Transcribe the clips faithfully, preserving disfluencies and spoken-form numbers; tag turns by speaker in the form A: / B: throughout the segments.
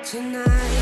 A: tonight.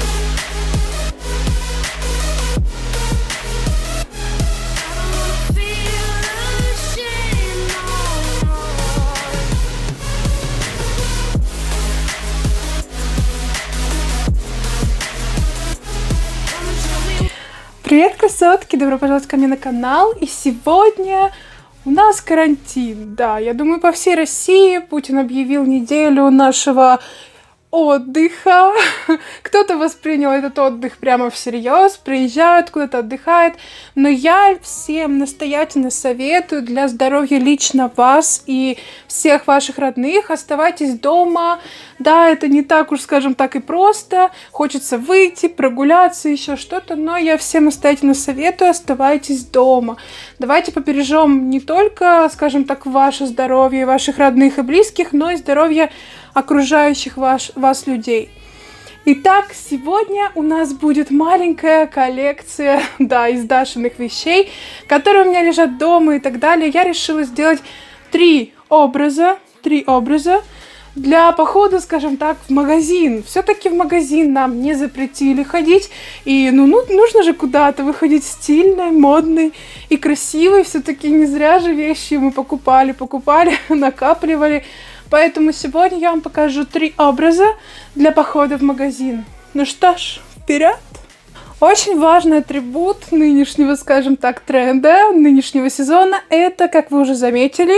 B: Привет, красотки! Добро пожаловать ко мне на канал. И сегодня у нас карантин. Да, я думаю, по всей России Путин объявил неделю нашего отдыха. Кто-то воспринял этот отдых прямо всерьез, приезжают, куда-то отдыхает. Но я всем настоятельно советую для здоровья лично вас и всех ваших родных. Оставайтесь дома. Да, это не так уж, скажем так, и просто. Хочется выйти, прогуляться, еще что-то. Но я всем настоятельно советую, оставайтесь дома. Давайте побережем не только, скажем так, ваше здоровье, ваших родных и близких, но и здоровье окружающих ваш, вас людей. Итак, сегодня у нас будет маленькая коллекция, да, из Дашиных вещей, которые у меня лежат дома и так далее. Я решила сделать три образа, три образа для похода, скажем так, в магазин. Все-таки в магазин нам не запретили ходить, и ну, ну нужно же куда-то выходить стильной, модной и красивой. Все-таки не зря же вещи мы покупали, покупали, накапливали. Поэтому сегодня я вам покажу три образа для похода в магазин. Ну что ж, вперед! Очень важный атрибут нынешнего, скажем так, тренда, нынешнего сезона, это, как вы уже заметили,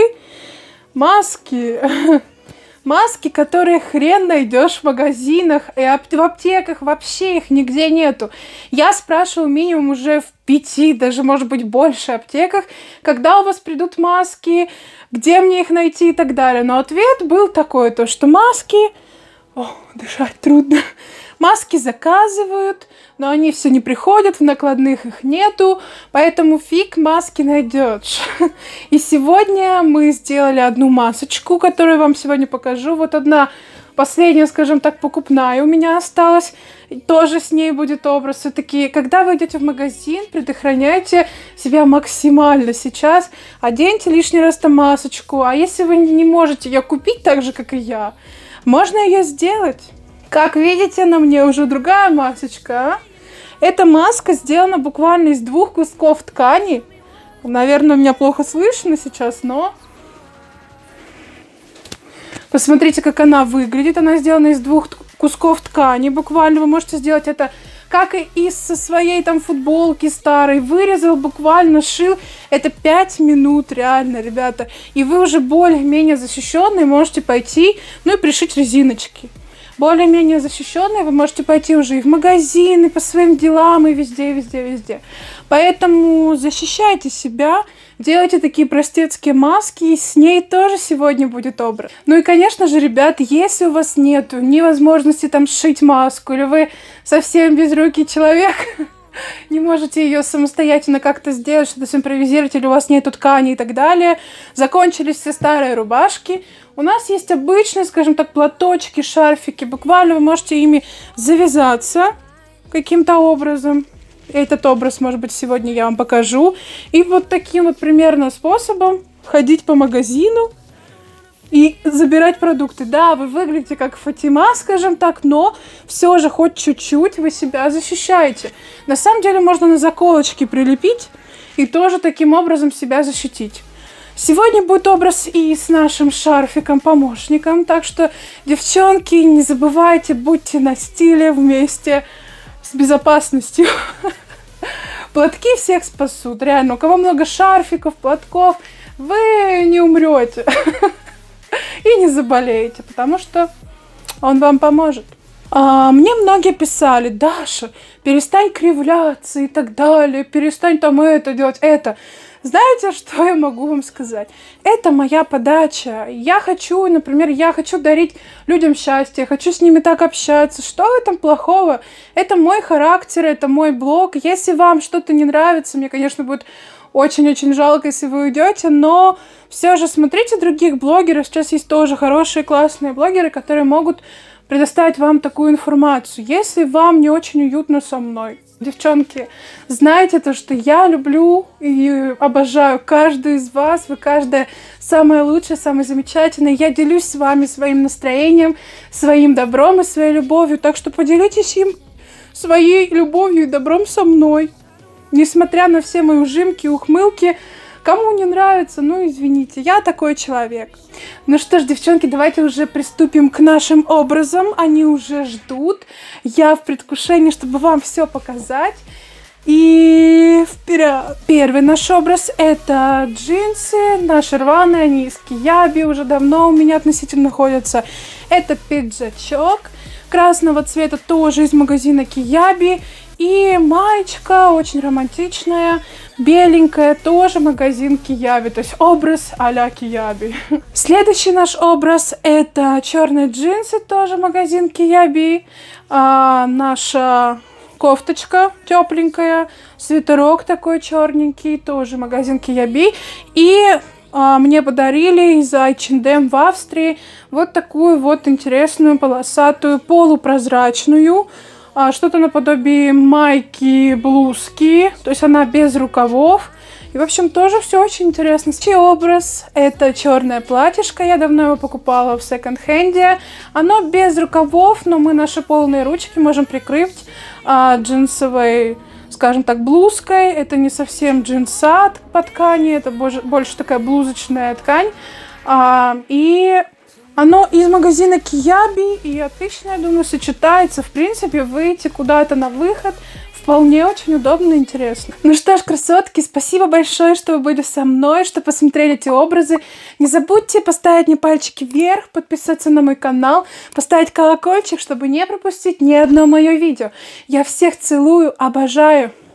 B: маски. Маски, которые хрен найдешь в магазинах и в аптеках, вообще их нигде нету. Я спрашиваю минимум уже в пяти, даже может быть больше аптеках, когда у вас придут маски, где мне их найти и так далее. Но ответ был такой, то что маски... О, дышать трудно. Маски заказывают, но они все не приходят, в накладных их нету, поэтому фиг маски найдешь. И сегодня мы сделали одну масочку, которую вам сегодня покажу. Вот одна последняя, скажем так, покупная у меня осталась. Тоже с ней будет образ. Все-таки, когда вы идете в магазин, предохраняйте себя максимально сейчас. Оденьте лишний раз там масочку. А если вы не можете ее купить так же, как и я, можно ее сделать. Как видите, на мне уже другая масочка. А? Эта маска сделана буквально из двух кусков ткани. Наверное, меня плохо слышно сейчас, но... Посмотрите, как она выглядит. Она сделана из двух кусков ткани. Буквально вы можете сделать это, как и из своей там футболки старой. Вырезал, буквально шил. Это пять минут, реально, ребята. И вы уже более-менее защищенные можете пойти, ну и пришить резиночки. Более-менее защищенные, вы можете пойти уже и в магазин, и по своим делам, и везде, везде, везде. Поэтому защищайте себя, делайте такие простецкие маски, и с ней тоже сегодня будет образ. Ну и, конечно же, ребят, если у вас нет ни возможности там сшить маску, или вы совсем безрукий человек, не можете ее самостоятельно как-то сделать, что-то симпровизировать, или у вас нету ткани и так далее, закончились все старые рубашки, у нас есть обычные, скажем так, платочки, шарфики, буквально вы можете ими завязаться каким-то образом. Этот образ, может быть, сегодня я вам покажу. И вот таким вот примерно способом ходить по магазину и забирать продукты. Да, вы выглядите как Фатима, скажем так, но все же хоть чуть-чуть вы себя защищаете. На самом деле можно на заколочки прилепить и тоже таким образом себя защитить. Сегодня будет образ и с нашим шарфиком-помощником, так что, девчонки, не забывайте, будьте на стиле вместе с безопасностью. Платки всех спасут, реально. У кого много шарфиков, платков, вы не умрете и не заболеете, потому что он вам поможет. А, мне многие писали: Даша, перестань кривляться и так далее, перестань там это делать, это. Знаете, что я могу вам сказать? Это моя подача. Я хочу, например, я хочу дарить людям счастье, я хочу с ними так общаться. Что в этом плохого? Это мой характер, это мой блог. Если вам что-то не нравится, мне, конечно, будет очень-очень жалко, если вы уйдете, но все же смотрите других блогеров. Сейчас есть тоже хорошие, классные блогеры, которые могут предоставить вам такую информацию. Если вам не очень уютно со мной, Девчонки, знаете то, что я люблю и обожаю каждую из вас. Вы каждая самая лучшая, самая замечательная. Я делюсь с вами своим настроением, своим добром и своей любовью. Так что поделитесь им своей любовью и добром со мной. Несмотря на все мои ужимки и ухмылки, кому не нравится, ну извините, я такой человек. Ну что ж, девчонки, давайте уже приступим к нашим образам. Они уже ждут. Я в предвкушении, чтобы вам все показать. И вперед! Первый наш образ — это джинсы, наши рваные, они из Кияби, уже давно у меня относительно находятся. Это пиджачок красного цвета, тоже из магазина Кияби. И маечка очень романтичная, беленькая, тоже магазин Кияби, то есть образ а-ля Кияби. Следующий наш образ — это черные джинсы, тоже магазин Кияби. А, наша кофточка тепленькая, свитерок такой черненький, тоже магазин Кияби. И а, мне подарили из эйч энд эм в Австрии вот такую вот интересную полосатую полупрозрачную, что-то наподобие майки, блузки, то есть она без рукавов. И, в общем, тоже все очень интересно. Следующий образ — это черное платьишко. Я давно его покупала в секонд-хенде. Оно без рукавов, но мы наши полные ручки можем прикрыть а, джинсовой, скажем так, блузкой. Это не совсем джинса по ткани, это больше такая блузочная ткань. А, и оно из магазина Кияби, и отлично, я думаю, сочетается. В принципе, выйти куда-то на выход вполне очень удобно и интересно. Ну что ж, красотки, спасибо большое, что вы были со мной, что посмотрели эти образы. Не забудьте поставить мне пальчики вверх, подписаться на мой канал, поставить колокольчик, чтобы не пропустить ни одно мое видео. Я всех целую, обожаю.